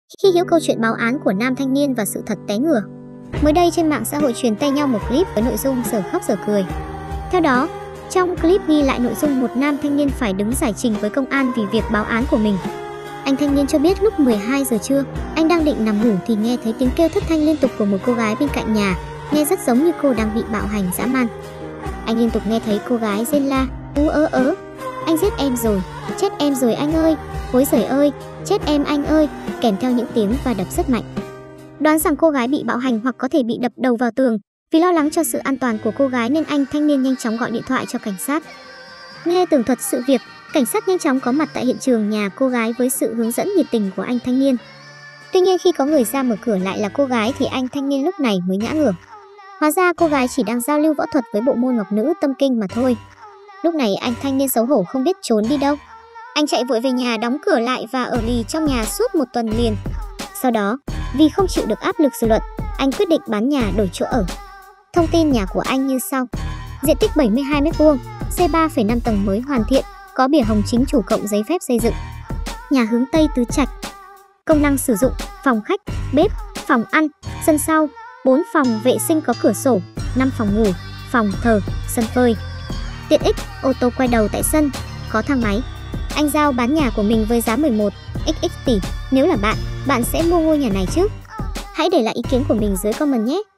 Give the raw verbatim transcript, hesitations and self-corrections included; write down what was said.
Khi hiểu câu chuyện báo án của nam thanh niên và sự thật té ngửa. Mới đây trên mạng xã hội truyền tay nhau một clip với nội dung dở khóc dở cười. Theo đó, trong clip ghi lại nội dung một nam thanh niên phải đứng giải trình với công an vì việc báo án của mình. Anh thanh niên cho biết lúc mười hai giờ trưa, anh đang định nằm ngủ thì nghe thấy tiếng kêu thất thanh liên tục của một cô gái bên cạnh nhà, nghe rất giống như cô đang bị bạo hành dã man. Anh liên tục nghe thấy cô gái rên la, ú ớ ớ, anh giết em rồi, chết em rồi anh ơi, ối giời ơi, chết em anh ơi, kèm theo những tiếng va đập rất mạnh. Đoán rằng cô gái bị bạo hành hoặc có thể bị đập đầu vào tường. Vì lo lắng cho sự an toàn của cô gái nên anh thanh niên nhanh chóng gọi điện thoại cho cảnh sát. Nghe tường thuật sự việc, cảnh sát nhanh chóng có mặt tại hiện trường nhà cô gái với sự hướng dẫn nhiệt tình của anh thanh niên. Tuy nhiên khi có người ra mở cửa lại là cô gái thì anh thanh niên lúc này mới ngã ngửa. Hóa ra cô gái chỉ đang giao lưu võ thuật với bộ môn ngọc nữ tâm kinh mà thôi. Lúc này anh thanh niên xấu hổ không biết trốn đi đâu. Anh chạy vội về nhà đóng cửa lại và ở lì trong nhà suốt một tuần liền. Sau đó, vì không chịu được áp lực dư luận, anh quyết định bán nhà đổi chỗ ở. Thông tin nhà của anh như sau. Diện tích bảy mươi hai mét vuông, xây ba phẩy năm tầng mới hoàn thiện, có bìa hồng chính chủ cộng giấy phép xây dựng. Nhà hướng Tây tứ trạch. Công năng sử dụng: phòng khách, bếp, phòng ăn, sân sau, bốn phòng vệ sinh có cửa sổ, năm phòng ngủ, phòng thờ, sân phơi. Tiện ích: ô tô quay đầu tại sân, có thang máy. Anh giao bán nhà của mình với giá mười một x x tỷ. Nếu là bạn, bạn sẽ mua ngôi nhà này chứ? Hãy để lại ý kiến của mình dưới comment nhé!